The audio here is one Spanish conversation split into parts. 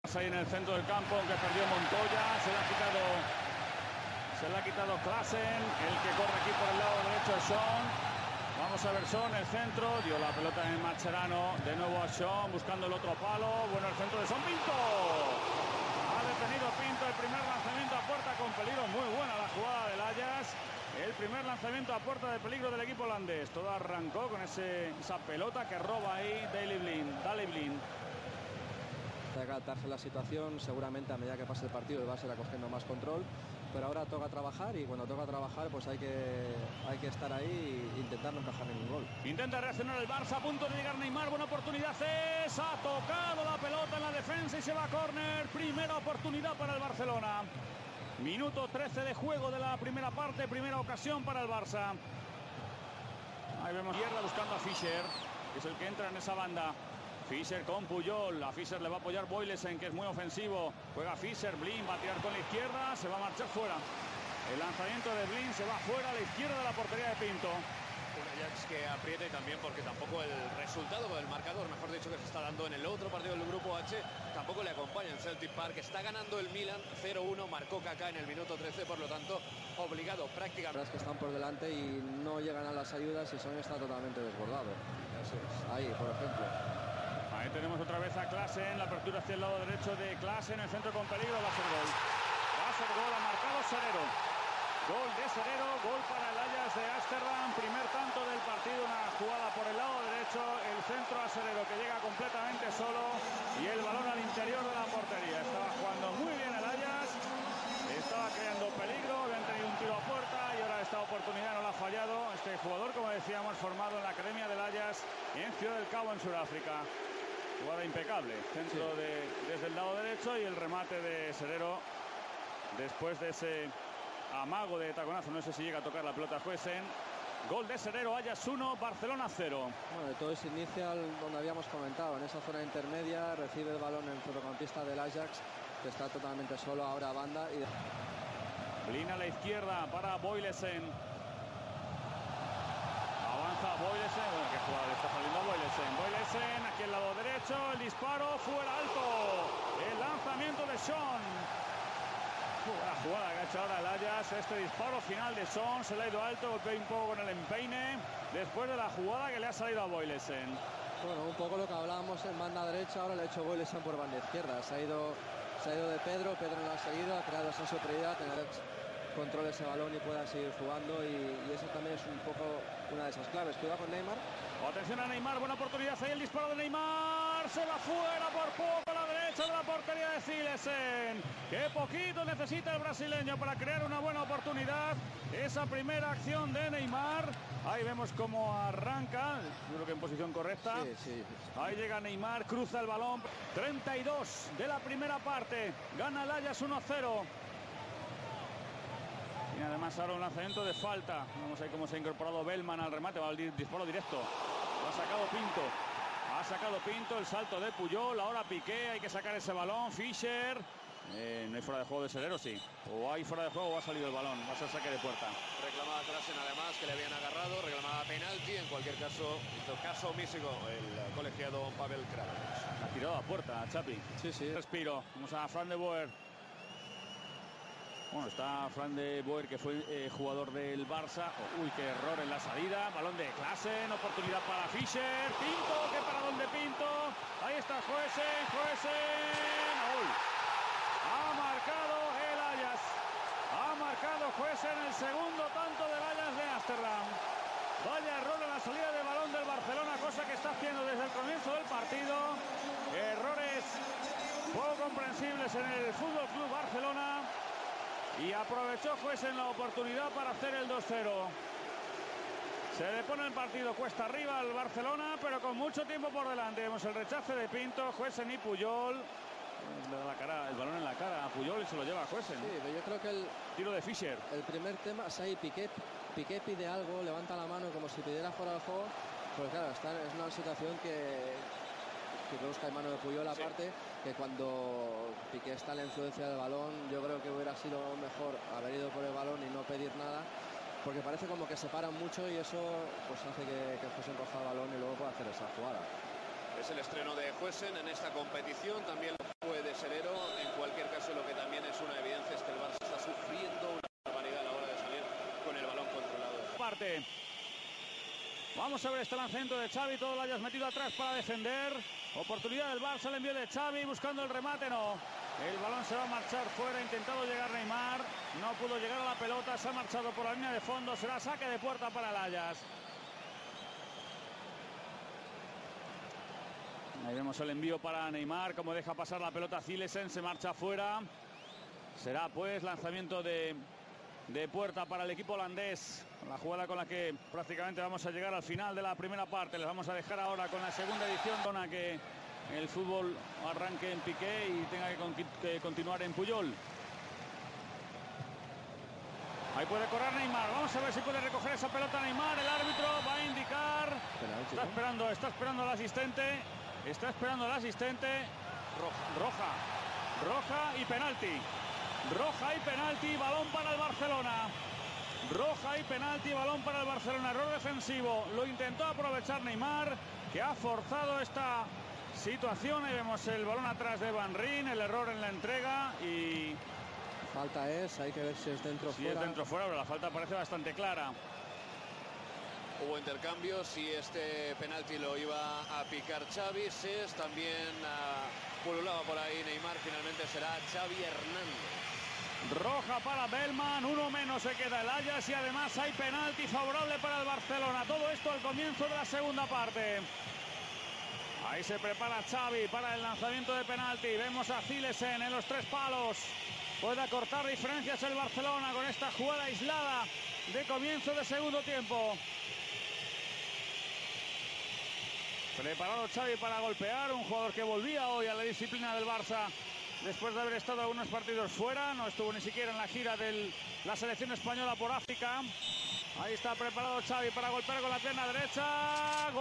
Ahí en el centro del campo, aunque perdió Montoya, se le ha quitado Klaassen, el que corre aquí por el lado derecho es Son. Vamos a ver Son, el centro, dio la pelota en Mascherano, de nuevo a Son, buscando el otro palo, bueno el centro de Son, Pinto. Ha detenido Pinto el primer lanzamiento a puerta con peligro, muy buena la jugada del Ajax. El primer lanzamiento a puerta de peligro del equipo holandés. Todo arrancó con esa pelota que roba ahí Daley Blind. Hay que adaptarse a la situación, seguramente a medida que pase el partido el Barça irá cogiendo más control, pero ahora toca trabajar y cuando toca trabajar pues hay que estar ahí e intentar no encajar ningún gol. Intenta reaccionar el Barça, a punto de llegar Neymar, buena oportunidad ha tocado la pelota en la defensa y se va a córner, primera oportunidad para el Barcelona. Minuto 13 de juego de la primera parte, primera ocasión para el Barça. Ahí vemos izquierda buscando a Fischer, que es el que entra en esa banda. Fischer con Puyol, a Fischer le va a apoyar Boilesen, que es muy ofensivo. Juega Fischer, Blind va a tirar con la izquierda, se va a marchar fuera. El lanzamiento de Blind se va fuera a la izquierda de la portería de Pinto. Un Ajax que aprieta y también porque tampoco el resultado del marcador, mejor dicho, que se está dando en el otro partido del grupo H, tampoco le acompaña en Celtic Park. Está ganando el Milan 0-1, marcó Kaká en el minuto 13, por lo tanto obligado prácticamente. Las que están por delante y no llegan a las ayudas y Son está totalmente desbordado. Eso es. Ahí, por ejemplo. Ahí tenemos otra vez a Klaassen, la apertura hacia el lado derecho de Klaassen, el centro con peligro, va a ser gol. Va a ser gol, ha marcado Serero. Gol de Serero, gol para el Ajax de Ámsterdam, primer tanto del partido, una jugada por el lado derecho, el centro a Serero que llega completamente solo y el balón al interior de la portería. Estaba jugando muy bien el Ajax, estaba creando peligro, habían tenido un tiro a puerta y ahora esta oportunidad no la ha fallado. Este jugador, como decíamos, formado en la Academia del Ajax en Ciudad del Cabo, en Sudáfrica. Jugada impecable, centro desde el lado derecho y el remate de Serero después de ese amago de taconazo, no sé si llega a tocar la pelota Huesen. Gol de Serero, Ajax 1, Barcelona 0. Bueno, todo se inicia donde habíamos comentado, en esa zona intermedia, recibe el balón el centrocampista del Ajax, que está totalmente solo ahora a banda. Blind a la izquierda para Boilesen. Avanza Boilesen, bueno, qué jugada le está saliendo a Boilesen. Boilesen, aquí al lado derecho, el disparo, fuera alto. El lanzamiento de Son. La jugada que ha hecho ahora el Ajax, este disparo final de Son, se le ha ido alto, golpea un poco con el empeine, después de la jugada que le ha salido a Boilesen. Bueno, un poco lo que hablábamos en banda derecha, ahora le ha hecho Boilesen por banda izquierda. Se ha ido de Pedro no lo ha seguido, ha creado esa superioridad, tener control ese balón y pueda seguir jugando y eso también es un poco una de esas claves. Cuidado con Neymar. Atención a Neymar, buena oportunidad, ahí el disparo de Neymar, se va fuera por poco a la derecha de la portería de Zilesen. Qué poquito necesita el brasileño para crear una buena oportunidad. Esa primera acción de Neymar, ahí vemos cómo arranca, yo creo que en posición correcta. Sí. Ahí llega Neymar, cruza el balón, 32 de la primera parte, gana el Ajax 1-0. Y además ahora un lanzamiento de falta. Vamos a ver cómo se ha incorporado Bellman al remate. Va el disparo directo. Lo ha sacado Pinto. Ha sacado Pinto el salto de Puyol. Ahora Piqué. Hay que sacar ese balón. Fischer. No hay fuera de juego de Serero, sí. O hay fuera de juego o ha salido el balón. Va a ser saque de puerta. Reclamaba Klaassen además, que le habían agarrado. Reclamaba penalti. En cualquier caso, hizo caso omiso el colegiado Pavel Kravets. Ha tirado a puerta, Chapi. Sí. Respiro. Vamos a Fran de Boer. Bueno, está Fran de Boer, que fue jugador del Barça. Uy, qué error en la salida. Balón de Klaassen, oportunidad para Fischer. Pinto, qué paradón de Pinto. Ahí está Huesen. ¡Gol! Ha marcado el Ajax. Ha marcado Huesen el segundo tanto del Ajax de Ámsterdam. Vaya error en la salida de balón del Barcelona, cosa que está haciendo desde el comienzo del partido. Errores poco comprensibles en el Fútbol Club Barcelona. Y aprovechó Huesen la oportunidad para hacer el 2-0. Se le pone el partido cuesta arriba al Barcelona, pero con mucho tiempo por delante. Vemos el rechace de Pinto, Huesen y Puyol. Le da la cara, el balón en la cara a Puyol y se lo lleva a Huesen. Sí, pero yo creo que el tiro de Fischer. El primer tema es ahí, Piqué pide algo, levanta la mano como si pidiera fuera del juego. Pero claro, es una situación que busca en mano de Puyol aparte, que cuando Piqué está en la influencia del balón, yo creo que hubiera sido mejor haber ido por el balón y no pedir nada, porque parece como que se paran mucho y eso pues hace que Huesen coja el balón y luego pueda hacer esa jugada. Es el estreno de Huesen en esta competición, también lo fue de Serero. parte. Vamos a ver este lanzamiento de Xavi, todo lo hayas metido atrás para defender. Oportunidad del Barça, el envío de Xavi buscando el remate, no. El balón se va a marchar fuera, ha intentado llegar Neymar, no pudo llegar a la pelota, se ha marchado por la línea de fondo, será saque de puerta para el Ajax. Ahí vemos el envío para Neymar, como deja pasar la pelota Zilesen, se marcha fuera. Será pues lanzamiento de puerta para el equipo holandés. La jugada con la que prácticamente vamos a llegar al final de la primera parte. Les vamos a dejar ahora con la segunda edición, a que el fútbol arranque en Piqué y tenga que continuar en Puyol. Ahí puede correr Neymar. Vamos a ver si puede recoger esa pelota Neymar. El árbitro va a indicar. Está esperando al asistente. Está esperando al asistente. Roja y penalti. Roja y penalti, balón para el Barcelona. Roja y penalti, balón para el Barcelona. Error defensivo. Lo intentó aprovechar Neymar, que ha forzado esta situación. Ahí vemos el balón atrás de Van Rijn, el error en la entrega y... Falta hay que ver si es dentro o fuera. Si es dentro o fuera, pero la falta parece bastante clara. Hubo intercambios y este penalti lo iba a picar Xavi. Ses también pululaba por ahí Neymar. Finalmente será Xavi Hernández. Roja para Bellman, uno menos se queda el Ajax y además hay penalti favorable para el Barcelona. Todo esto al comienzo de la segunda parte. Ahí se prepara Xavi para el lanzamiento de penalti. Vemos a Zilesen en los tres palos. Puede acortar diferencias el Barcelona con esta jugada aislada de comienzo de segundo tiempo. Preparado Xavi para golpear, un jugador que volvía hoy a la disciplina del Barça después de haber estado algunos partidos fuera. No estuvo ni siquiera en la gira de la selección española por África. Ahí está preparado Xavi para golpear con la pierna derecha.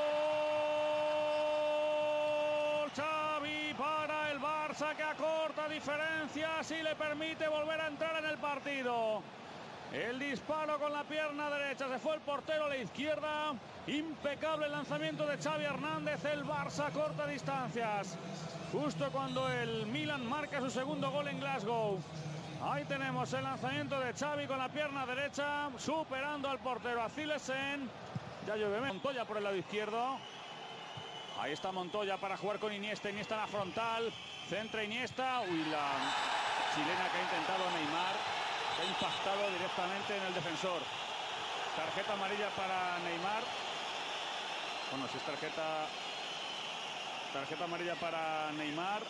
¡Gol! Xavi para el Barça, que acorta diferencias y le permite volver a entrar en el partido. El disparo con la pierna derecha, se fue el portero a la izquierda. Impecable el lanzamiento de Xavi Hernández. El Barça corta distancias justo cuando el Milan marca su segundo gol en Glasgow. Ahí tenemos el lanzamiento de Xavi con la pierna derecha, superando al portero a Zilesen. Ya llueve Montoya por el lado izquierdo. Ahí está Montoya para jugar con Iniesta. Iniesta en la frontal, centra Iniesta. Uy, la chilena que ha intentado Neymar. Ha impactado directamente en el defensor. Tarjeta amarilla para Neymar. Bueno, si es tarjeta amarilla para Neymar.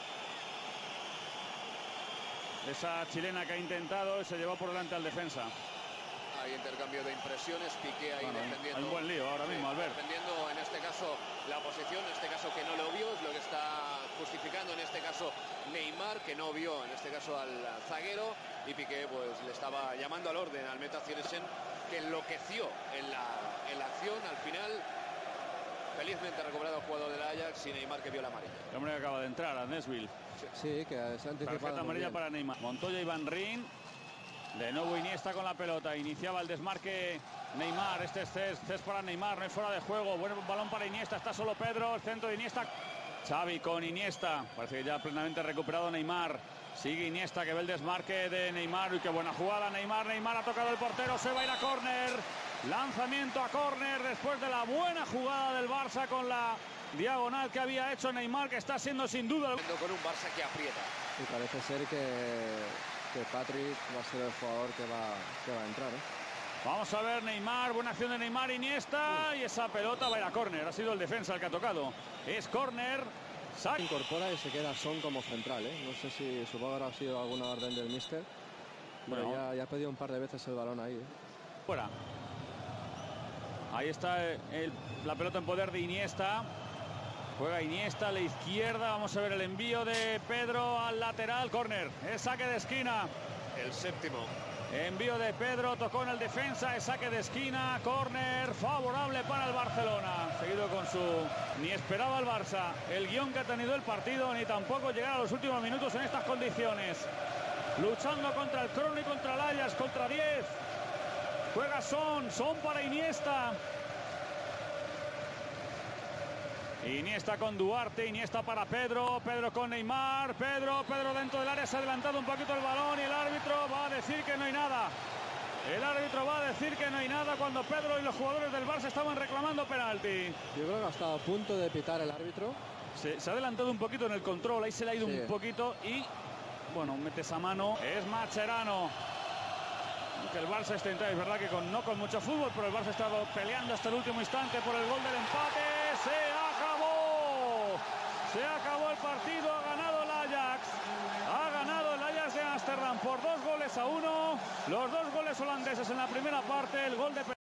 Esa chilena que ha intentado se llevó por delante al defensa. Hay intercambio de impresiones. Piqué ahí defendiendo. Hay un buen lío ahora mismo, Albert. Defendiendo en este caso la posición, en este caso que no lo vio, es lo que está justificando en este caso Neymar, que no vio en este caso al zaguero, y Piqué pues le estaba llamando al orden al meta Zilesen, que enloqueció en la acción. Al final felizmente recuperado el jugador del Ajax y Neymar, que vio la amarilla. El hombre que acaba de entrar, a Nesville. Sí, que se ha anticipado. Tarjeta amarilla para Neymar. Montoya y Van Rijn. De nuevo Iniesta con la pelota. Iniciaba el desmarque Neymar. Este es Cés para Neymar. No hay fuera de juego. Buen balón para Iniesta. Está solo Pedro. El centro de Iniesta. Xavi con Iniesta. Parece que ya plenamente recuperado Neymar. Sigue Iniesta, que ve el desmarque de Neymar. Y qué buena jugada Neymar. Neymar ha tocado el portero. Se va a ir a córner. Lanzamiento a córner después de la buena jugada del Barça con la diagonal que había hecho Neymar, que está siendo sin duda... Con un Barça que aprieta. Y parece ser que Patrick va a ser el jugador que va a entrar. Vamos a ver Neymar, buena acción de Neymar, Iniesta, y esa pelota va a ir a córner. Ha sido el defensa el que ha tocado. Es córner. Se incorpora y se queda Son como central. No sé si supongo que habrá sido alguna orden del míster. Bueno, ya ha pedido un par de veces el balón ahí. Fuera. Ahí está la pelota en poder de Iniesta. Juega Iniesta a la izquierda. Vamos a ver el envío de Pedro al lateral. Córner. Es saque de esquina. El séptimo. Envío de Pedro. Tocó en el defensa. Es saque de esquina. Córner favorable para el Barcelona. Seguido con su... Ni esperaba el Barça el guión que ha tenido el partido, ni tampoco llegar a los últimos minutos en estas condiciones. Luchando contra el crono y contra el Ajax. Contra 10. Juega Son para Iniesta. Iniesta con Duarte, Iniesta para Pedro, Pedro con Neymar, Pedro dentro del área, se ha adelantado un poquito el balón y el árbitro va a decir que no hay nada. El árbitro va a decir que no hay nada cuando Pedro y los jugadores del Barça estaban reclamando penalti. Yo creo que ha estado a punto de pitar el árbitro. Se ha adelantado un poquito en el control, ahí se le ha ido un poquito y, bueno, mete esa mano. Es Mascherano. Que el Barça está entrando, es verdad que no con mucho fútbol, pero el Barça ha estado peleando hasta el último instante por el gol del empate. Se acabó el partido, ha ganado el Ajax. Ha ganado el Ajax de Ámsterdam por 2-1. Los 2 goles holandeses en la primera parte, el gol de